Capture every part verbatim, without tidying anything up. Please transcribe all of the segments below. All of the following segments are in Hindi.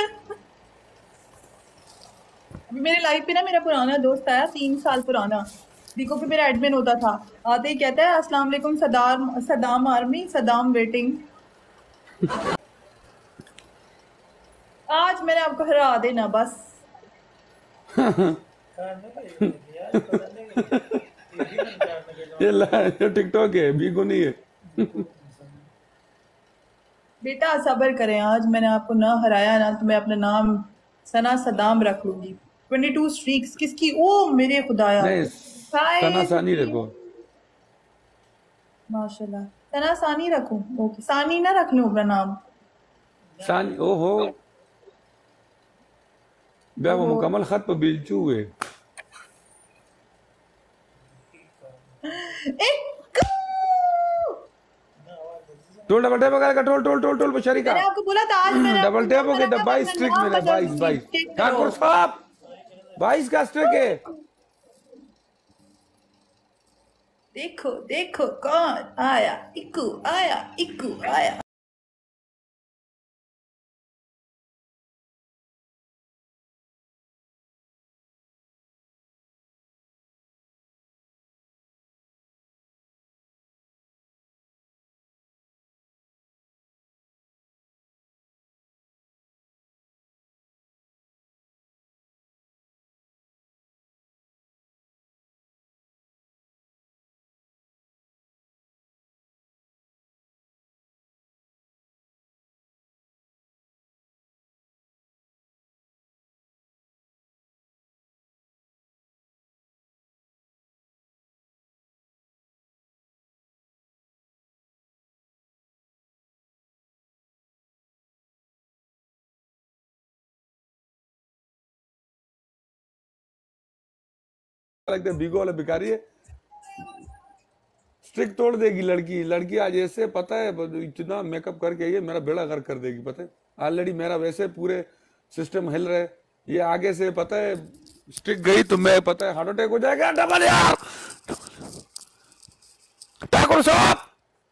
अभी मेरे लाइफ पे ना मेरा पुराना दोस्त आया, तीन साल पुराना, देखो कि मेरा एडमिन होता था, आते ही कहता है अस्सलाम वालेकुम सदाम सदाम आर्मी सदाम वेटिंग। आज मैंने आपको हरा देना बस। ये ये टिकटॉक है, बीगो नहीं है। बेटा सब्र करें, आज मैंने आपको ना हराया ना तो मैं अपना नाम सना सदाम रख लूंगी। ट्वेंटी टू स्ट्रीक्स किसकी, ओ मेरे खुदाया, नहीं, सना शायद सानी कि रखो। माशाल्लाह सना सानी रखूं, ओके सानी ना रख लूं अपना नाम। सानी ओहो, ब्याह वो ओहो मुकम्मल खत पर बिलचू हुए। एक टोल डबल टैप का टोल टोल टोल टोल बशरी का मैंने आपको बोला था आज मैंने आपको डबल टैप हो नंबर गया। रखा, मैं बाईस अपना स्ट्रिक नाम मिला, बदल बाईस दूंगी, बाईस चेक करो। ठाकुर साहब, बाईस का स्ट्रिक है। देखो देखो कौन आया, इक्कू आया, इक्कू आया। लगता है बीगो वाला भिखारी है, स्ट्रिक तोड़ देगी लड़की। लड़की आज ऐसे पता है, इतना मेकअप करके आई है, मेरा बेड़ा गर्क कर देगी। पता है ऑलरेडी मेरा वैसे पूरे सिस्टम हिल रहे, ये आगे से पता है स्ट्रिक गई तो मैं पता है हार्ट अटैक हो जाएगा। डबल यार ठाकुर साहब,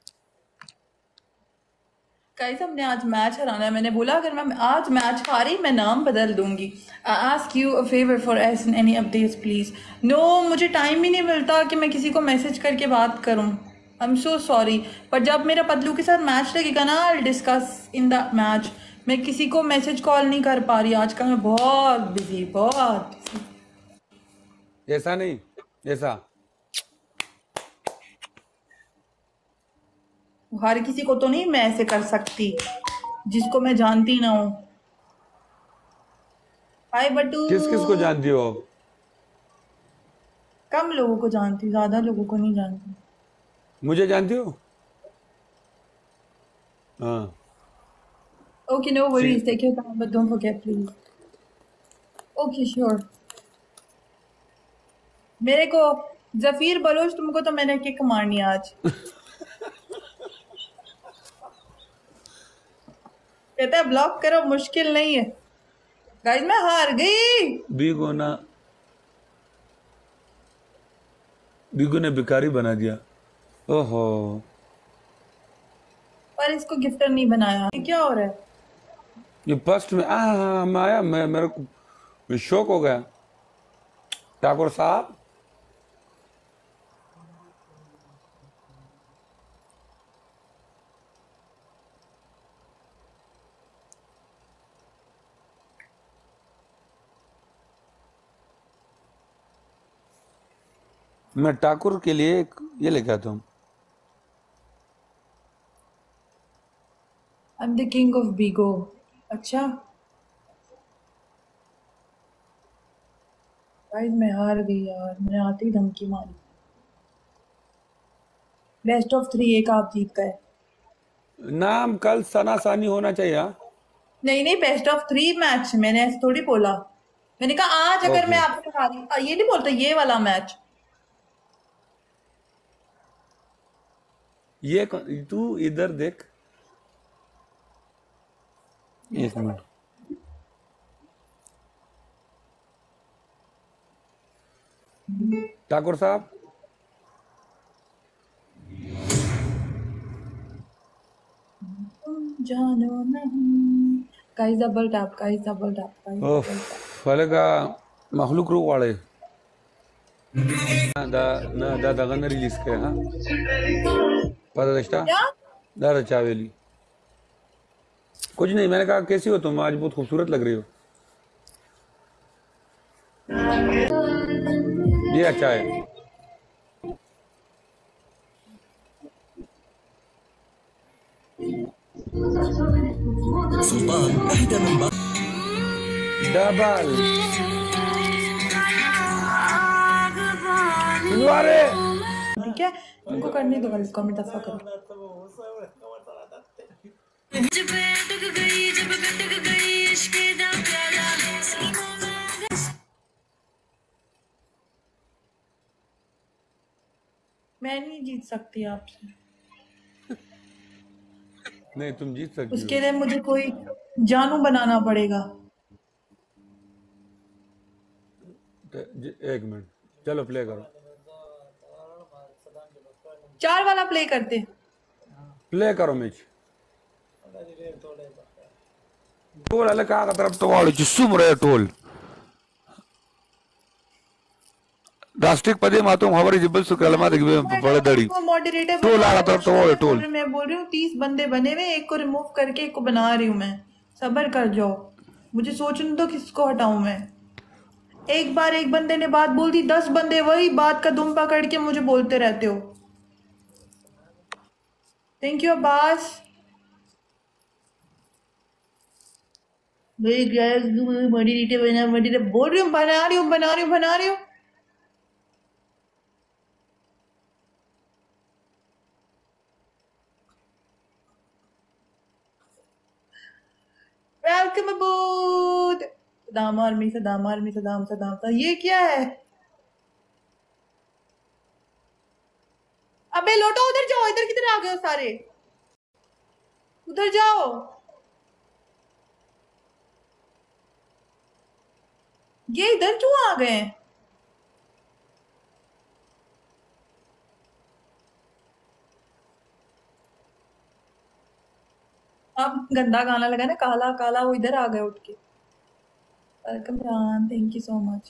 गाइस हमने आज मैच हराना है, मैंने बोला अगर मैं आज मैच हारी मैं नाम बदल दूंगी। I ask you a favour for S in any updates please. No मुझे टाइम ही नहीं मिलता कि मैं किसी को मैसेज करके बात करूं, आई एम सो सॉरी। पर जब मेरा पतलू के साथ मैच लगेगा ना I discuss in the match. मैं किसी को मैसेज कॉल नहीं कर पा रही आजकल, मैं बहुत बिजी बहुत busy। ऐसा नहीं, ऐसा हर किसी को तो नहीं मैं ऐसे कर सकती जिसको मैं जानती ना हूँ। हाय बटू। किस किस को जानती हो आप? कम लोगों को जानती, ज्यादा लोगों को नहीं जानती। मुझे जानती हो? हाँ Okay, no C worries. Take your time, but don't forget, please. Okay, sure. मेरे को जफीर बलोच, तुमको तो मैंने किक मारनी आज। कहता है ब्लॉक करो, मुश्किल नहीं है। गाइस मैं हार गई। बीगो ना, बीगो ने भिखारी बना दिया। ओहो, पर इसको गिफ्टर नहीं बनाया, ये क्या हो रहा है? ये फर्स्ट में आ मैं आया, मैं मेरे को शौक हो गया। ठाकुर साहब मैं ठाकुर के लिए एक ये लेके आता हूँ। I'm the king of Bigo। अच्छा गाइस मैं हार गई यार, मैंने आते ही धमकी मारी। बेस्ट ऑफ थ्री एक आप जीत गए। नाम कल सना सानी होना चाहिए। हाँ नहीं नहीं, बेस्ट ऑफ थ्री मैच, मैंने ऐसे थोड़ी बोला। मैंने कहा आज अगर मैं ओके, आपसे हारी, आ, ये नहीं बोलता ये वाला मैच। ये कौन- तू इधर देख, एक मिनट। ठाकुर साहब तुम जानो नहीं Guys, double tap. Guys, double tap. Guys, Of, double tap. falega makhluk ru wale. Da na da da gana release kaya ha. पता दश्ता क्या? दादा चावेली कुछ नहीं मैंने कहा कैसी हो तुम आज बहुत खूबसूरत लग रही हो ये अच्छा है सुल्तान اهدى من डबल सुनवारे ठीक है, उनको करने दो, इसको मैं दफा करो। मैं नहीं जीत सकती आपसे। नहीं तुम जीत सकती हो उसके लिए मुझे कोई जानू बनाना पड़ेगा। एक मिनट चलो प्ले करो चार वाला प्ले करते प्ले करो मैच टोल अल्लाह का तरफ तो वाले जिस्सुम रहे टोल राष्ट्रिक पदे मातुम हमारी जिब्बल सुकलमा देखिए बड़े दड़ी मॉडरेटर टोल आ तरफ तो वाले टोल मैं बोल रही हूँ तीस बंदे बने हुए, एक को रिमूव करके एक को बना रही हूँ मैं। सब्र कर जाओ, मुझे सोचने दो किसको हटाऊं मैं। एक बार एक बंदे ने बात बोल दी, दस बंदे वही बात का दुम पकड़ के मुझे बोलते रहते हो। Thank you Abbas. मॉडरेटर बना मॉडरेटर बोल रही हूँ, बना रही हूँ बना रही हूँ बना रही हूँ। Welcome Abood. Saddam army Saddam army Saddam Saddam सा। ये क्या है? अबे लोटो उधर जाओ, इधर किधर आ गए हो सारे? उधर जाओ। ये इधर क्यों आ गए? अब गंदा गाना लगा ना, काला काला, वो इधर आ गए उठ के। वेलकम रान, thank you so much.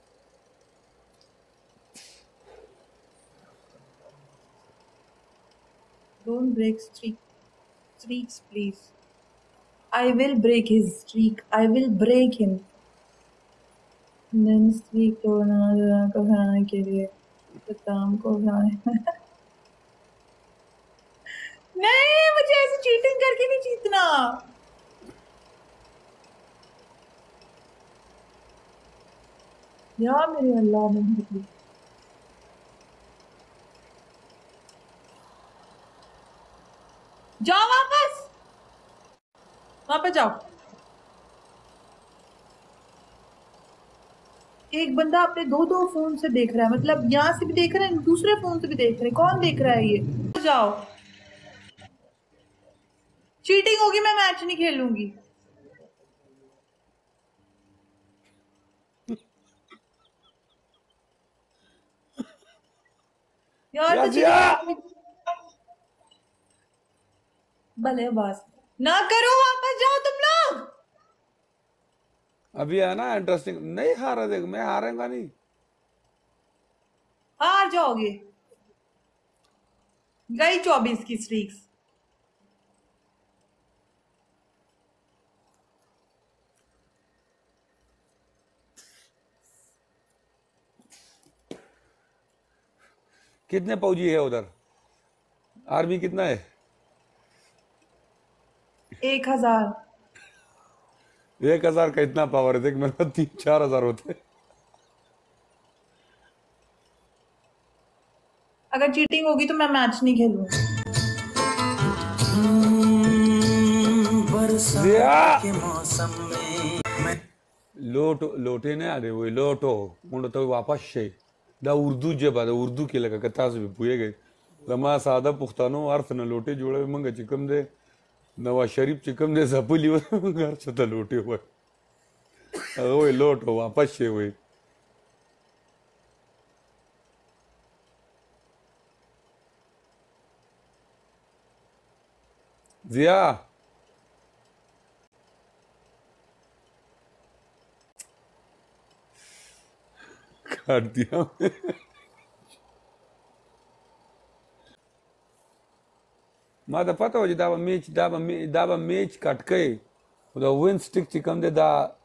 Don't break streak streaks, please. I will break his streak. I will break him. Then streak को को हराने के लिए सद्दाम को हराने। नहीं, मुझे ऐसे चीटिंग करके नहीं जीतना। या मेरे अल्लाह में जाओ वापस, वापस जाओ। एक बंदा अपने दो दो फोन से देख रहा है, मतलब यहाँ से भी देख रहा है, दूसरे फोन से भी देख रहे हैं। कौन देख रहा है ये? जाओ, चीटिंग होगी, मैं मैच नहीं खेलूंगी। यार तो चीटिंग भले बस ना करो, वापस जाओ तुम लोग। अभी है ना इंटरेस्टिंग नहीं हारा देख मैं हारेगा नहीं हार जाओगे। गई चौबीस की स्ट्रीक्स। कितने फौजी है उधर आर्मी कितना है एक हजार एक हजार का इतना पावर है देख मेरे तीन चार हजार होते अगर चीटिंग होगी तो मैं मैच नहीं खेलूंगी। के मौसम में लोटो लोटे ने आदे वो लोटो मुंडो तो वापस शे दा उर्दू जे बादा उर्दू के लगा कतास भी पुए गए लमा सादा पुख्तानो अर्थ न लोटे जोड़े मंगा चिकम दे नवा शरीफ चिकम दे सपुली घर छता लोटे हुए वो लोटो वापस शे हुए जिया काट दिया Mada pata hoje dava meat, dava me- dava meat katkai. Da win stick chikam de da